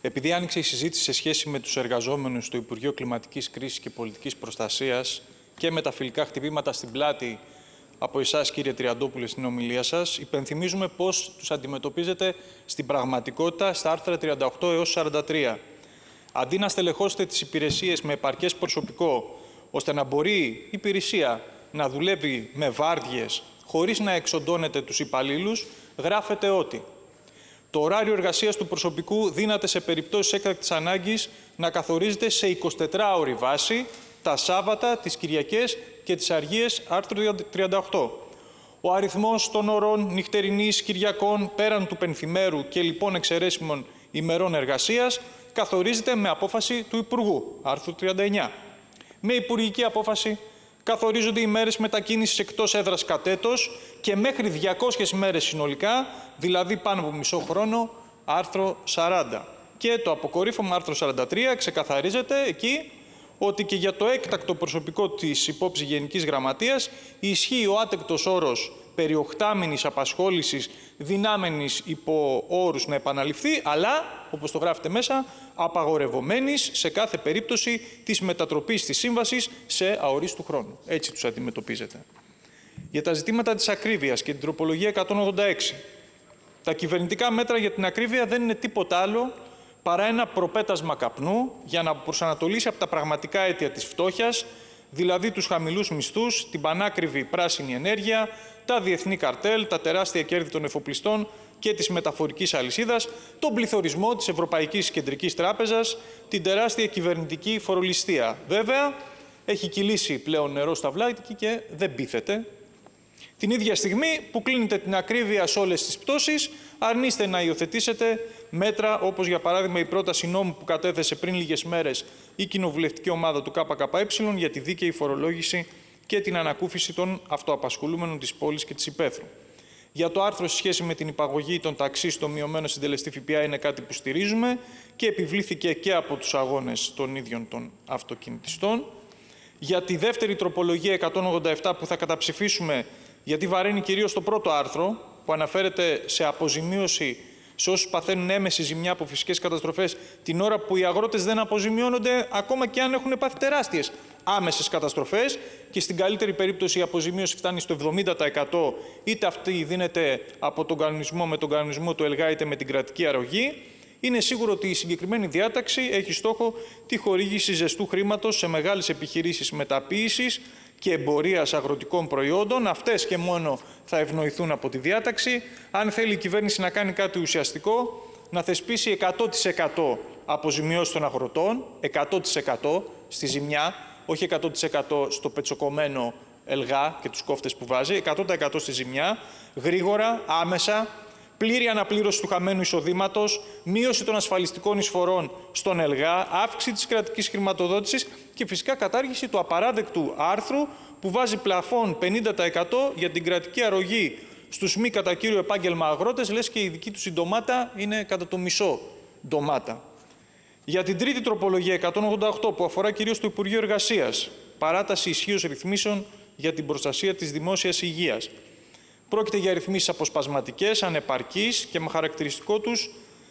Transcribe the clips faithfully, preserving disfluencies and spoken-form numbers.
Επειδή άνοιξε η συζήτηση σε σχέση με τους εργαζόμενους στο Υπουργείο Κλιματικής Κρίσης και Πολιτικής Προστασίας και με τα φιλικά χτυπήματα στην πλάτη από εσάς, κύριε Τριαντόπουλε, στην ομιλία σας, υπενθυμίζουμε πώς τους αντιμετωπίζετε στην πραγματικότητα στα άρθρα τριάντα οκτώ έως σαράντα τρία. Αντί να στελεχώσετε τις υπηρεσίες με επαρκές προσωπικό, ώστε να μπορεί η υπηρεσία να δουλεύει με βάρδιες, χωρίς να εξοντώνετε τους υπαλλήλους, γράφετε ότι το ωράριο εργασίας του προσωπικού δύναται σε περιπτώσεις έκτακτης ανάγκης να καθορίζεται σε εικοσιτετράωρη βάση τα Σάββατα, τις Κυριακές και τις Αργίες, άρθρο τριάντα οκτώ. Ο αριθμός των ωρών νυχτερινής, Κυριακών, πέραν του πενθημέρου και λοιπόν εξαιρέσιμων ημερών εργασίας καθορίζεται με απόφαση του Υπουργού, άρθρο τριάντα εννιά. Με υπουργική απόφαση καθορίζονται οι μέρες μετακίνησης εκτός έδρας κατ' έτος και μέχρι διακόσιες μέρες συνολικά, δηλαδή πάνω από μισό χρόνο, άρθρο σαράντα. Και το αποκορύφωμα άρθρο σαράντα τρία ξεκαθαρίζεται εκεί ότι και για το έκτακτο προσωπικό της υπόψη Γενικής Γραμματείας ισχύει ο άτεκτος όρος περί οχτάμηνης απασχόλησης δυνάμενης υπό όρους να επαναληφθεί, αλλά, όπως το γράφετε μέσα, απαγορευομένης σε κάθε περίπτωση της μετατροπής της σύμβασης σε αορίστου χρόνου. Έτσι τους αντιμετωπίζετε. Για τα ζητήματα της ακρίβειας και την τροπολογία εκατόν ογδόντα έξι. Τα κυβερνητικά μέτρα για την ακρίβεια δεν είναι τίποτα άλλο παρά ένα προπέτασμα καπνού για να προσανατολίσει από τα πραγματικά αίτια της φτώχειας, δηλαδή τους χαμηλούς μισθούς, την πανάκριβη πράσινη ενέργεια, τα διεθνή καρτέλ, τα τεράστια κέρδη των εφοπλιστών και της μεταφορικής αλυσίδας, τον πληθωρισμό της Ευρωπαϊκής Κεντρικής Τράπεζας, την τεράστια κυβερνητική φορολιστία. Βέβαια, έχει κυλήσει πλέον νερό στα βλάκια και δεν πείθεται. Την ίδια στιγμή που κλείνετε την ακρίβεια σε όλες τις πτώσεις, αρνείστε να υιοθετήσετε μέτρα όπως για παράδειγμα η πρόταση νόμου που κατέθεσε πριν λίγες μέρες η κοινοβουλευτική ομάδα του ΚΚΕ για τη δίκαιη φορολόγηση και την ανακούφιση των αυτοαπασχολούμενων της πόλης και της υπαίθρου. Για το άρθρο σε σχέση με την υπαγωγή των ταξί στο μειωμένο συντελεστή ΦΠΑ είναι κάτι που στηρίζουμε και επιβλήθηκε και από τους αγώνες των ίδιων των αυτοκινητιστών. Για τη δεύτερη τροπολογία εκατόν ογδόντα επτά που θα καταψηφίσουμε, γιατί βαραίνει κυρίως το πρώτο άρθρο που αναφέρεται σε αποζημίωση σε όσους παθαίνουν έμεση ζημιά από φυσικές καταστροφές την ώρα που οι αγρότες δεν αποζημιώνονται ακόμα και αν έχουν πάθει τεράστιες άμεσες καταστροφές και στην καλύτερη περίπτωση η αποζημίωση φτάνει στο εβδομήντα τοις εκατό, είτε αυτή δίνεται από τον κανονισμό με τον κανονισμό του ΕΛΓΑ είτε με την κρατική αρρωγή. Είναι σίγουρο ότι η συγκεκριμένη διάταξη έχει στόχο τη χορήγηση ζεστού χρήματος σε μεγάλες επιχειρήσεις μεταποίησης και εμπορίας αγροτικών προϊόντων. Αυτές και μόνο θα ευνοηθούν από τη διάταξη. Αν θέλει η κυβέρνηση να κάνει κάτι ουσιαστικό, να θεσπίσει εκατό τοις εκατό αποζημιώσεις των αγροτών, εκατό τοις εκατό στη ζημιά, όχι εκατό τοις εκατό στο πετσοκομμένο ΕΛΓΑ και τους κόφτες που βάζει, εκατό τοις εκατό στη ζημιά, γρήγορα, άμεσα, πλήρη αναπλήρωση του χαμένου εισοδήματος, μείωση των ασφαλιστικών εισφορών στον ΕΛΓΑ, αύξηση της κρατικής χρηματοδότησης και φυσικά κατάργηση του απαράδεκτου άρθρου που βάζει πλαφόν πενήντα τοις εκατό για την κρατική αρρωγή στους μη κατά κύριο επάγγελμα αγρότες, λες και η δική τους η ντομάτα είναι κατά το μισό ντομάτα. Για την τρίτη τροπολογία εκατόν ογδόντα οκτώ που αφορά κυρίως το Υπουργείο Εργασίας, παράταση ισχύως ρυθμίσεων για την προστασία της δημόσιας υγείας. Πρόκειται για ρυθμίσεις αποσπασματικές, ανεπαρκείς και με χαρακτηριστικό τους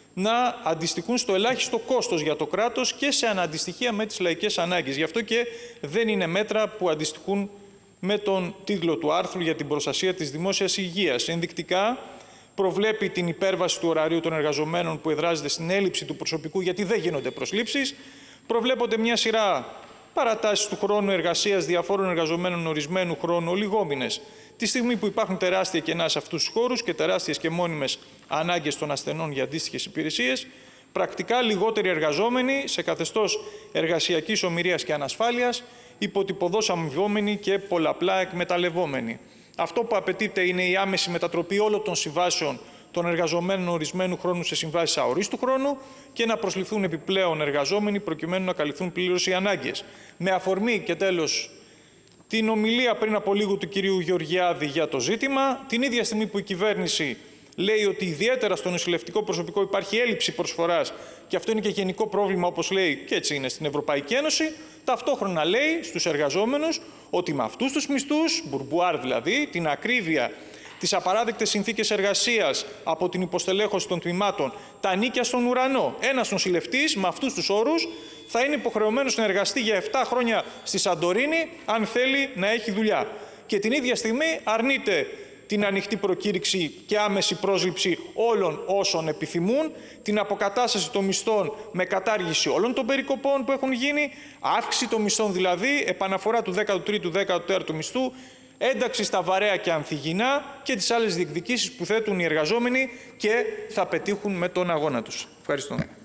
να αντιστοιχούν στο ελάχιστο κόστος για το κράτος και σε αναντιστοιχεία με τις λαϊκές ανάγκες. Γι' αυτό και δεν είναι μέτρα που αντιστοιχούν με τον τίτλο του άρθρου για την προστασία της δημόσιας υγείας. Ενδεικτικά προβλέπει την υπέρβαση του ωραρίου των εργαζομένων που εδράζεται στην έλλειψη του προσωπικού, γιατί δεν γίνονται προσλήψεις. Προβλέπονται μια σειρά παρατάσεις του χρόνου εργασίας διαφόρων εργαζομένων ορισμένου χρόνου, ολιγόμηνες. Τη στιγμή που υπάρχουν τεράστια κενά σε αυτούς τους χώρους και τεράστιες και μόνιμες ανάγκες των ασθενών για αντίστοιχες υπηρεσίες, πρακτικά λιγότεροι εργαζόμενοι σε καθεστώς εργασιακής ομηρίας και ανασφάλειας, υποτυπωδώς αμοιβόμενοι και πολλαπλά εκμεταλλευόμενοι. Αυτό που απαιτείται είναι η άμεση μετατροπή όλων των συμβάσεων των εργαζομένων ορισμένου χρόνου σε συμβάσεις αορίστου χρόνου και να προσληφθούν επιπλέον εργαζόμενοι προκειμένου να καλυφθούν πλήρως οι ανάγκες. Με αφορμή και τέλος την ομιλία πριν από λίγο του κυρίου Γεωργιάδη για το ζήτημα, την ίδια στιγμή που η κυβέρνηση λέει ότι ιδιαίτερα στο νοσηλευτικό προσωπικό υπάρχει έλλειψη προσφοράς και αυτό είναι και γενικό πρόβλημα, όπως λέει και έτσι είναι στην Ευρωπαϊκή Ένωση, ταυτόχρονα λέει στους εργαζόμενους ότι με αυτούς τους μισθούς, μπουρμπουάρ δηλαδή, την ακρίβεια, τις απαράδεκτες συνθήκες εργασίας από την υποστελέχωση των τμήματων, τα νίκια στον ουρανό. Ένας νοσηλευτής με αυτούς τους όρους θα είναι υποχρεωμένος να εργαστεί για επτά χρόνια στη Σαντορίνη αν θέλει να έχει δουλειά. Και την ίδια στιγμή αρνείται την ανοιχτή προκήρυξη και άμεση πρόσληψη όλων όσων επιθυμούν, την αποκατάσταση των μισθών με κατάργηση όλων των περικοπών που έχουν γίνει, αύξηση των μισθών δηλαδή, επαναφορά του δέκατου τρίτου δέκατου τέταρτου μισθού, ένταξη στα βαρέα και ανθυγιεινά και τις άλλες διεκδικήσεις που θέτουν οι εργαζόμενοι και θα πετύχουν με τον αγώνα τους. Ευχαριστώ.